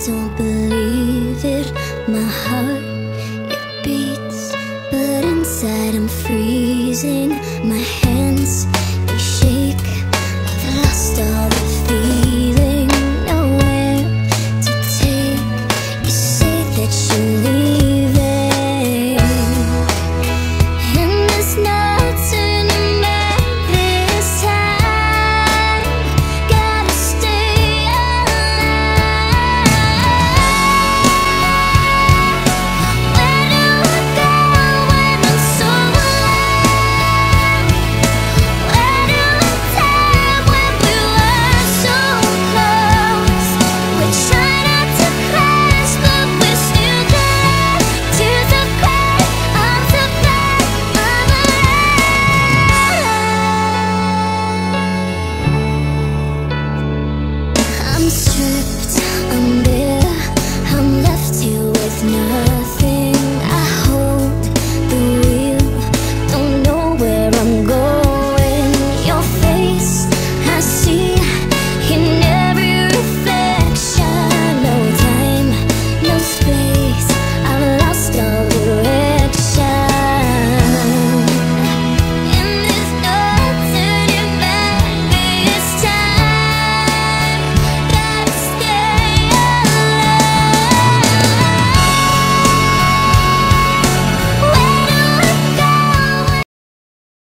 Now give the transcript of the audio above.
don't believe it. My heart, it beats, but inside I'm freezing. My hands, they shake. I've lost all the feeling, nowhere to take. You say that you're leaving, and there's no turning back this time. Gotta stay alive. Where do I go when I'm so alone? Where do I turn when we were so close? We try not to crash, but we're still there. Tears of gray, arms of black, I'm alive. I'm stripped, I'm bare, I'm left here with nothing.